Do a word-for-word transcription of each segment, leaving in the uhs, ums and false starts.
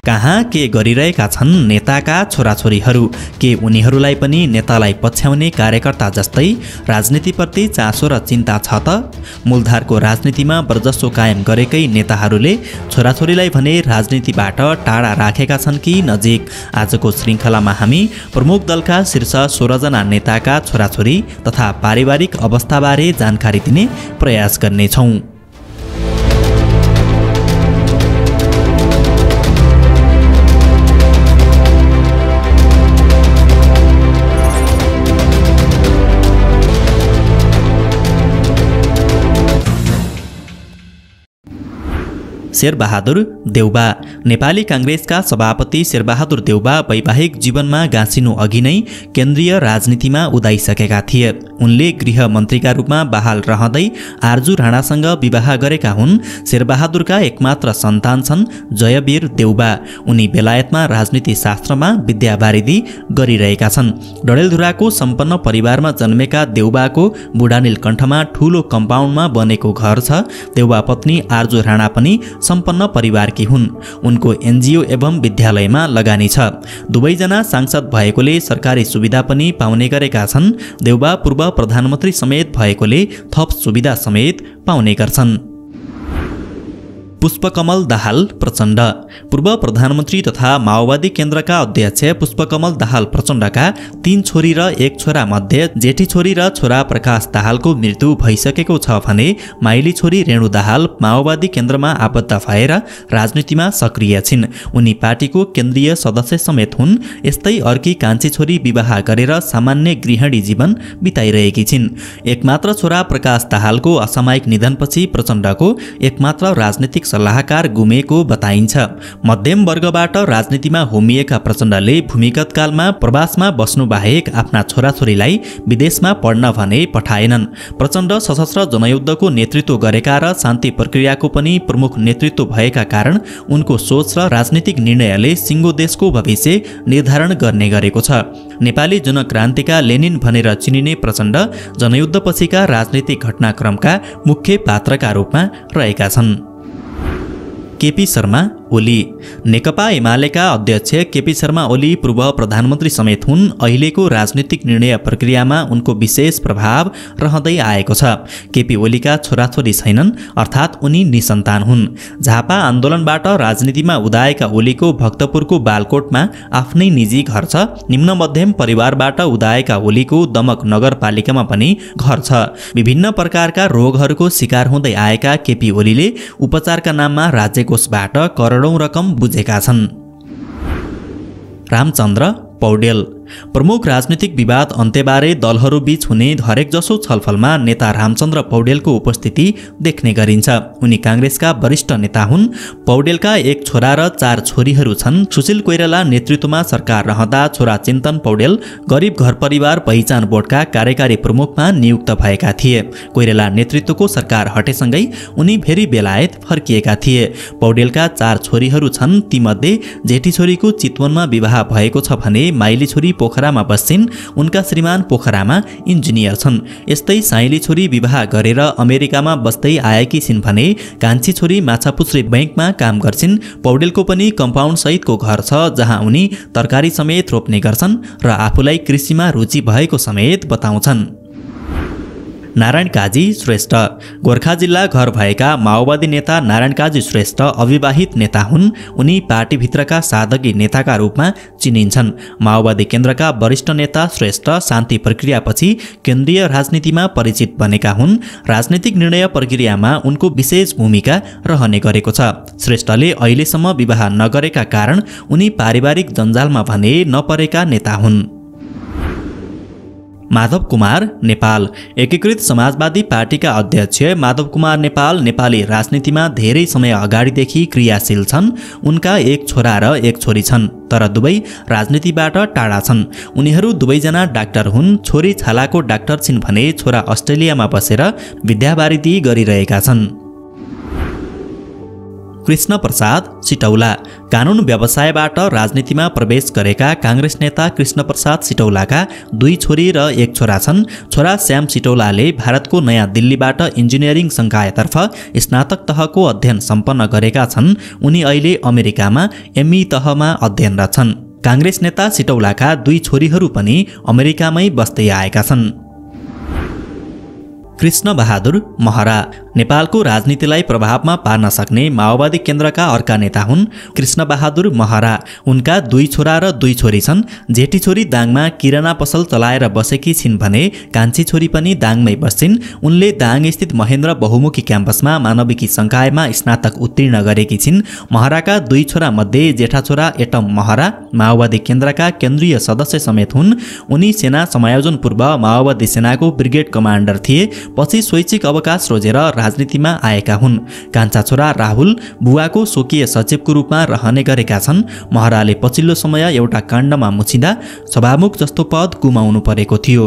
कहाँ के गरिरहेका छन् नेताका छोराछोरीहरू? के उनीहरूलाई पनि नेतालाई पछ्याउने कार्यकर्ता जस्तै राजनीतिप्रति चासो र चिन्ता छ त? मूलधारको राजनीतिमा वर्चस्व कायम गरेकै नेताहरूले छोराछोरीलाई भने राजनीतिबाट टाढा राखेका छन् कि नजिक? आजको श्रृङ्खलामा हामी प्रमुख दलका शीर्ष सोह्र जना नेताका छोराछोरी तथा पारिवारिक अवस्थाबारे जानकारी दिने प्रयास गर्नेछौँ। शेरबहादुर देउबा। नेपाली काङ्ग्रेसका सभापति शेरबहादुर देउबा वैवाहिक जीवनमा गाँसिनु अघि नै केन्द्रीय राजनीतिमा उदाइसकेका थिए। उनले गृह मन्त्रीका रूपमा बहाल रहँदै आर्जु राणासँग विवाह गरेका हुन्। शेरबहादुरका एकमात्र सन्तान छन् जयवीर देउबा। उनी बेलायतमा राजनीति शास्त्रमा विद्यावारिधि गरिरहेका छन्। डडेलधुराको सम्पन्न परिवारमा जन्मेका देउबाको बुढानीलकण्ठमा ठूलो कम्पाउन्डमा बनेको घर छ। देउबा पत्नी आर्जु राणा पनि सम्पन्न परिवारकी हुन्। उनको एनजिओ एवं विद्यालयमा लगानी छ। दुवैजना सांसद भएकोले सरकारी सुविधा पनि पाउने गरेका छन्। देउबा पूर्व प्रधानमन्त्री समेत भएकोले थप सुविधा समेत पाउने गर्छन्। पुष्पकमल दाहाल प्रचण्ड। पूर्व प्रधानमन्त्री तथा माओवादी केन्द्रका अध्यक्ष पुष्पकमल दाहाल प्रचण्डका तीन छोरी र एक छोरा मध्ये जेठी छोरी र छोरा प्रकाश दाहालको मृत्यु भइसकेको छ भने माइली छोरी रेणु दाहाल माओवादी केन्द्रमा आबद्ध भएर राजनीतिमा सक्रिय छिन्। उनी पार्टीको केन्द्रीय सदस्य समेत हुन्। यस्तै अर्की कान्छी छोरी विवाह गरेर सामान्य गृहिणी जीवन बिताइरहेकी छिन्। एकमात्र छोरा प्रकाश दाहालको असामयिक निधनपछि प्रचण्डको एकमात्र राजनीतिक सल्लाहकार गुमेको बताइन्छ। मध्यम वर्गबाट राजनीतिमा होमिएका प्रचण्डले भूमिगत कालमा प्रवासमा बस्नु बाहेक आफ्ना छोराछोरीलाई विदेशमा पढ्न भने पठाएनन्। प्रचण्ड सशस्त्र जनयुद्धको नेतृत्व गरेका र शान्ति प्रक्रियाको पनि प्रमुख नेतृत्व भएका कारण उनको सोच र राजनीतिक निर्णयले सिङ्गो देशको भविष्य निर्धारण गर्ने गरेको छ। नेपाली जनक्रान्तिका लेनिन भनेर चिनिने प्रचण्ड जनयुद्धपछिका राजनीतिक घटनाक्रमका मुख्य पात्रका रूपमा रहेका छन्। केपी शर्मा ओली। नेकपा एमालेका अध्यक्ष केपी शर्मा ओली पूर्व प्रधानमन्त्री समेत हुन्। अहिलेको राजनीतिक निर्णय प्रक्रियामा उनको विशेष प्रभाव रहँदै आएको छ। केपी ओलीका छोराछोरी छैनन्, अर्थात् उनी निसन्तान हुन्। झापा आन्दोलनबाट राजनीतिमा उदाएका ओलीको भक्तपुरको बालकोटमा आफ्नै निजी घर छ। निम्न मध्यम परिवारबाट उदाएका ओलीको दमक नगरपालिकामा पनि घर छ। विभिन्न प्रकारका रोगहरूको शिकार हुँदै आएका केपी ओलीले उपचारका नाममा राज्यकोषबाट करोडौं रकम बुझेका छन्। रामचन्द्र पौडेल। प्रमुख राजनीतिक विवाद अन्त्यबारे दलहरूबीच हुने हरेकजसो छलफलमा नेता रामचन्द्र पौडेलको उपस्थिति देख्ने गरिन्छ। उनी काङ्ग्रेसका वरिष्ठ नेता हुन्। पौडेलका एक छोरा र चार छोरीहरू छन्। सुशील कोइराला नेतृत्वमा सरकार रहँदा छोरा चिन्तन पौडेल गरिब घर परिवार पहिचान बोर्डका कार्यकारी प्रमुखमा नियुक्त भएका थिए। कोइराला नेतृत्वको सरकार हटेसँगै उनी फेरि बेलायत फर्किएका थिए। पौडेलका चार छोरीहरू छन्। तीमध्ये जेठी छोरीको चितवनमा विवाह भएको छ भने माइली छोरी पोखरामा बस्छिन्। उनका श्रीमान पोखरामा इन्जिनियर छन्। यस्तै साइली छोरी विवाह गरेर अमेरिकामा बस्दै आएकी छिन् भने कान्छी छोरी माछापुच्छ्रे बैंकमा काम गर्छिन्। पौडेलको पनि कम्पाउन्ड सहितको घर छ जहाँ उनी तरकारी समेत रोप्ने गर्छन् र आफूलाई कृषिमा रुचि भएको समेत बताउँछन्। नारायण काजी श्रेष्ठ। गोर्खा जिल्ला घर भएका माओवादी नेता नारायण काजी श्रेष्ठ अविवाहित नेता हुन्। उनी पार्टीभित्रका साधकी नेताका रूपमा चिनिन्छन्। माओवादी केन्द्रका वरिष्ठ नेता श्रेष्ठ शान्ति प्रक्रियापछि केन्द्रीय राजनीतिमा परिचित बनेका हुन्। राजनीतिक निर्णय प्रक्रियामा उनको विशेष भूमिका रहने गरेको छ। श्रेष्ठले अहिलेसम्म विवाह नगरेका कारण उनी पारिवारिक जन्जालमा भने नपरेका नेता हुन्। माधव कुमार नेपाल। एकीकृत समाजवादी पार्टीका अध्यक्ष माधव कुमार नेपाल नेपाली राजनीतिमा धेरै समय अगाडिदेखि क्रियाशील छन्। उनका एक छोरा र एक छोरी छन्, तर दुवै राजनीतिबाट टाढा छन्। उनीहरू दुवैजना डाक्टर हुन्। छोरी छालाको डाक्टर छिन् भने छोरा अस्ट्रेलियामा बसेर विद्यावारिधि गरिरहेका छन्। कृष्ण प्रसाद सिटौला। कानुन व्यवसायबाट राजनीतिमा प्रवेश गरेका काङ्ग्रेस नेता कृष्ण प्रसाद सिटौलाका दुई छोरी र एक छोरा छन्। छोरा श्याम सिटौलाले भारतको नयाँ दिल्लीबाट इन्जिनियरिङ संकायतर्फ स्नातक तहको अध्ययन सम्पन्न गरेका छन्। उनी अहिले अमेरिकामा एमई तहमा अध्ययनरत छन्। काङ्ग्रेस नेता सिटौलाका दुई छोरीहरू पनि अमेरिकामै बस्दै आएका छन्। कृष्ण बहादुर महरा नेपालको राजनीतिलाई प्रभावमा पार्न सक्ने माओवादी केन्द्रका अर्का नेता हुन्। कृष्ण बहादुर महरा उनका दुई छोरा र दुई छोरी छन्। जेठी छोरी दाङमा किराना पसल चलाएर बसेकी छिन् भने कान्छी छोरी पनि दाङमै बस्छिन्। उनले दाङ स्थित महेन्द्र बहुमुखी क्याम्पसमा मानविकी संकायमा स्नातक उत्तीर्ण गरेकी छिन्। महराका दुई छोरा मध्ये जेठा छोरा एटम महरा माओवादी केन्द्रका केन्द्रीय सदस्य समेत हुन्। उनी सेना समायोजन पूर्व माओवादी सेनाको ब्रिगेड कमान्डर थिए। पछि स्वैच्छिक अवकाश रोजेर राजनीतिमा आएका हुन्। कान्छा छोरा राहुल बुवाको स्वकीय सचिवको रूपमा रहने गरेका छन्। महराले पछिल्लो समय एउटा काण्डमा मुछिँदा सभामुख जस्तो पद गुमाउनु परेको थियो।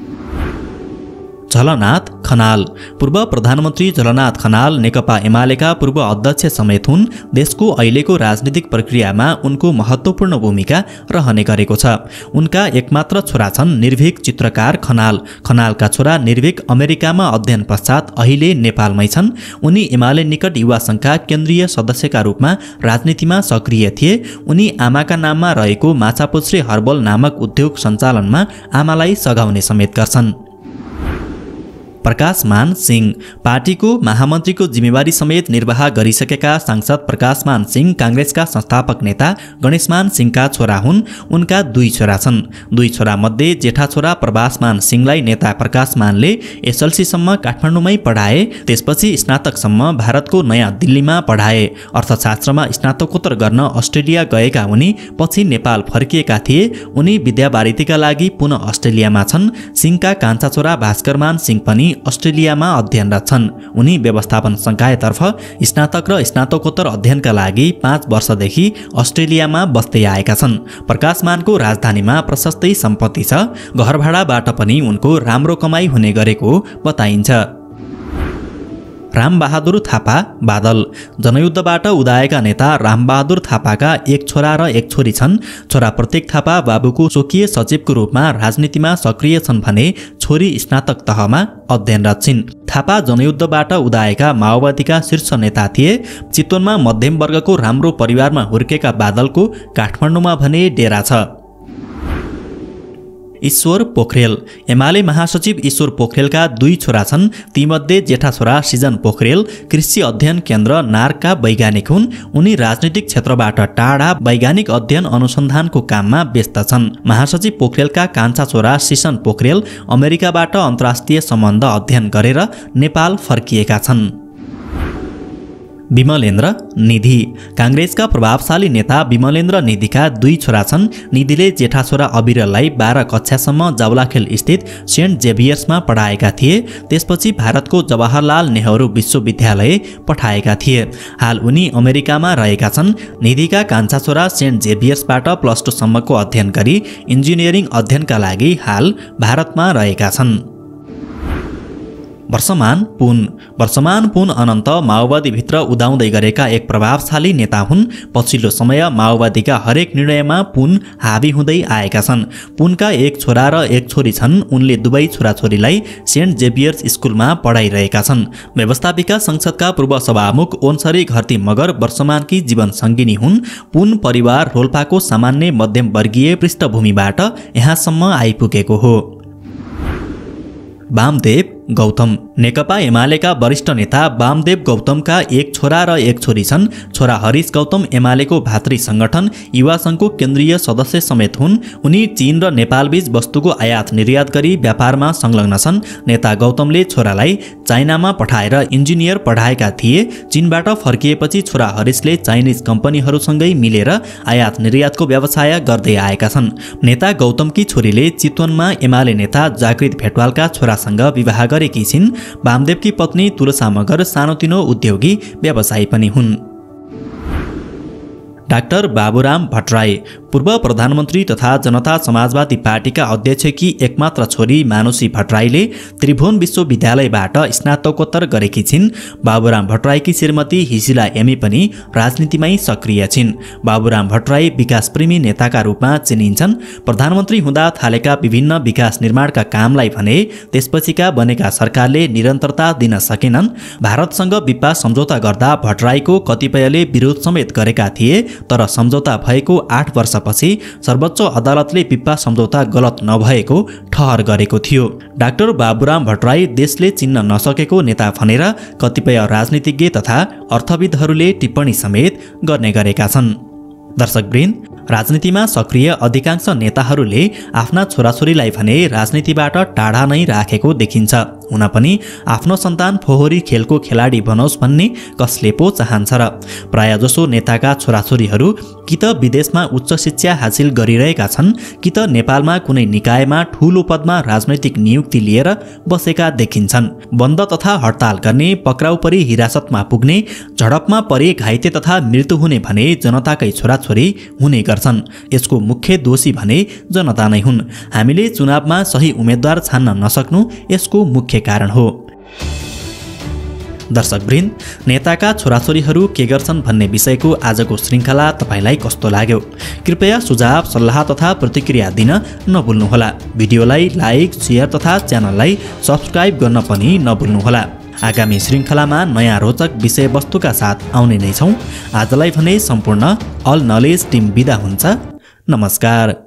झलनाथ खनाल। पूर्व प्रधानमन्त्री झलनाथ खनाल नेकपा एमालेका पूर्व अध्यक्ष समेत हुन्। देशको अहिलेको राजनीतिक प्रक्रियामा उनको महत्त्वपूर्ण भूमिका रहने गरेको छ। उनका एकमात्र छोरा छन् निर्भीक चित्रकार खनाल। खनालका छोरा निर्भीक अमेरिकामा अध्ययन पश्चात अहिले नेपालमै छन्। उनी एमाले निकट युवा सङ्घका केन्द्रीय सदस्यका रूपमा राजनीतिमा सक्रिय थिए। उनी आमाका नाममा रहेको माछापुच्छ्रे हर्बल नामक उद्योग सञ्चालनमा आमालाई सघाउने समेत गर्छन्। प्रकाशमान सिंह। पार्टीको महामन्त्रीको जिम्मेवारी समेत निर्वाह गरिसकेका सांसद प्रकाशमान सिंह काङ्ग्रेसका संस्थापक नेता गणेशमान सिंहका छोरा हुन्। उनका दुई छोरा छन्। दुई छोरा मध्ये जेठा छोरा प्रभासमान सिंहलाई नेता प्रकाशमानले एसएलसीसम्म काठमाडौँमै पढाए। त्यसपछि स्नातकसम्म भारतको नयाँ दिल्लीमा पढाए। अर्थशास्त्रमा स्नातकोत्तर गर्न अस्ट्रेलिया गएका उनी पछि नेपाल फर्किएका थिए। उनी विद्यावारिधिका लागि पुनः अस्ट्रेलियामा छन्। सिंहका कान्छा छोरा भास्करमान सिंह पनि अस्ट्रेलियामा अध्ययनरत छन्। उनी व्यवस्थापन संकायतर्फ स्नातक र स्नातकोत्तर अध्ययनका लागि पाँच वर्षदेखि अस्ट्रेलियामा बस्दै आएका छन्। प्रकाशमानको राजधानीमा प्रशस्तै सम्पत्ति छ। घर भाडाबाट पनि उनको राम्रो कमाई हुने गरेको बताइन्छ। रामबहादुर थापा बादल। जनयुद्धबाट उदाएका नेता रामबहादुर थापाका एक छोरा र एक छोरी छन्। छोरा प्रत्येक थापा बाबुको स्वकीय सचिवको रूपमा राजनीतिमा सक्रिय छन् भने छोरी स्नातक तहमा अध्ययनरत छिन्। थापा जनयुद्धबाट उदाएका माओवादीका शीर्ष नेता थिए। चितवनमा मध्यम वर्गको राम्रो परिवारमा हुर्केका बादलको काठमाडौँमा भने डेरा छ। ईश्वर पोखरेल। एमाले महासचिव ईश्वर पोखरेलका दुई छोरा छन्। तीमध्ये जेठा छोरा सृजन पोखरेल कृषि अध्ययन केन्द्र नार्कका वैज्ञानिक हुन्। उनी राजनीतिक क्षेत्रबाट टाढा वैज्ञानिक अध्ययन अनुसन्धानको काममा व्यस्त छन्। महासचिव पोखरेलका कान्छा छोरा सृजन पोखरेल अमेरिकाबाट अन्तर्राष्ट्रिय सम्बन्ध अध्ययन गरेर नेपाल फर्किएका छन्। विमलेन्द्र निधि। काङ्ग्रेसका प्रभावशाली नेता विमलेन्द्र निधिका दुई छोरा छन्। निधिले जेठा छोरा अविरललाई बाह्र कक्षासम्म जावलाखेल स्थित सेन्ट जेभियर्समा पढाएका थिए। त्यसपछि भारतको जवाहरलाल नेहरू विश्वविद्यालय पठाएका थिए। हाल उनी अमेरिकामा रहेका छन्। निधिका कान्छा छोरा सेन्ट जेभियर्सबाट प्लस टू सम्मको अध्ययन गरी इन्जिनियरिङ अध्ययनका लागि हाल भारतमा रहेका छन्। वर्षमान पुन। वर्षमान पुन अनन्त माओवादीभित्र उदाउँदै गरेका एक प्रभावशाली नेता हुन्। पछिल्लो समय माओवादीका हरेक निर्णयमा पुन हावी हुँदै आएका छन्। पुनका एक छोरा र एक छोरी छन्। उनले दुवै छोराछोरीलाई सेन्ट जेभियर्स स्कुलमा पढाइरहेका छन्। व्यवस्थापिका संसदका पूर्व सभामुख ओन्सरी घरती मगर वर्षमानकी जीवन सङ्गिनी हुन्। पुन परिवार रोल्पाको सामान्य मध्यम वर्गीय पृष्ठभूमिबाट यहाँसम्म आइपुगेको हो। वामदेव गौतम। नेकपा एमालेका वरिष्ठ नेता वामदेव गौतमका एक छोरा र एक छोरी छन्। छोरा हरीश गौतम एमालेको भातृ संगठन युवा संघको केन्द्रीय सदस्य समेत हुन्। उनी चीन र नेपालबीच वस्तुको आयात निर्यात गरी व्यापारमा संलग्न छन्। नेता गौतमले छोरालाई चाइनामा पठाएर इन्जिनियर पढाएका थिए। चीनबाट फर्किएपछि छोरा हरीशले चाइनिज कम्पनीहरूसँगै मिलेर आयात निर्यातको व्यवसाय गर्दै आएका छन्। नेता गौतमकी छोरीले चितवनमा एमाले नेता जागृत भेटवालका छोरासँग विवाह गरेकी छिन्। वामदेवकी पत्नी तुलसा मगर सानोतिनो उद्योगी व्यवसायी पनि हुन्। डाक्टर बाबुराम भट्टराई। पूर्व प्रधानमन्त्री तथा जनता समाजवादी पार्टीका अध्यक्षकी एकमात्र छोरी मानुषी भट्टराईले त्रिभुवन विश्वविद्यालयबाट स्नातकोत्तर गरेकी छिन्। बाबुराम भट्टराईकी श्रीमती हिसिला एमी पनि राजनीतिमै सक्रिय छिन्। बाबुराम भट्टराई विकासप्रेमी नेताका रूपमा चिनिन्छन्। प्रधानमन्त्री हुँदा थालेका विभिन्न विकास निर्माणका कामलाई भने त्यसपछिका बनेका सरकारले निरन्तरता दिन सकेनन्। भारतसँग विपा सम्झौता गर्दा भट्टराईको कतिपयले विरोध समेत गरेका थिए, तर सम्झौता भएको आठ वर्षपछि सर्वोच्च अदालतले विपा सम्झौता गलत नभएको ठहर गरेको थियो। डाक्टर बाबुराम भट्टराई देशले चिन्न नसकेको नेता भनेर कतिपय राजनीतिज्ञ तथा अर्थविदहरूले टिप्पणी समेत गर्ने गरेका छन्। दर्शकवृन्द, राजनीतिमा सक्रिय अधिकांश नेताहरूले आफ्ना छोराछोरीलाई भने राजनीतिबाट टाढा नै राखेको देखिन्छ। हुन पनि आफ्नो सन्तान फोहोरी खेलको खेलाडी बनोस् भन्ने कसले पो चाहन्छ र? प्रायजसो नेताका छोराछोरीहरू कि त विदेशमा उच्च शिक्षा हासिल गरिरहेका छन्, कि त नेपालमा कुनै निकायमा ठूलो पदमा राजनैतिक नियुक्ति लिएर बसेका देखिन्छन्। बन्द तथा हडताल गर्ने, पक्राउ परी हिरासतमा पुग्ने, झडपमा परी घाइते तथा मृत्यु हुने भने जनताकै छोराछोरी हुने गर्छन्। यसको मुख्य दोषी भने जनता नै हुन्। हामीले चुनावमा सही उम्मेद्वार छान्न नसक्नु यसको मुख्य कारण हो। दर्शकवृन्द, नेताका छोराछोरीहरू के गर्छन् भन्ने विषयको आजको श्रृङ्खला तपाईलाई कस्तो लाग्यो? कृपया सुझाव, सल्लाह तथा प्रतिक्रिया दिन नभुल्नुहोला। भिडियोलाई लाइक, शेयर तथा च्यानललाई सब्स्क्राइब गर्न पनि नभुल्नुहोला। आगामी श्रृङ्खलामा नयाँ रोचक विषयवस्तुका साथ आउने नै छौँ। आजलाई भने सम्पूर्ण अल नलेज टिम बिदा हुन्छ। नमस्कार।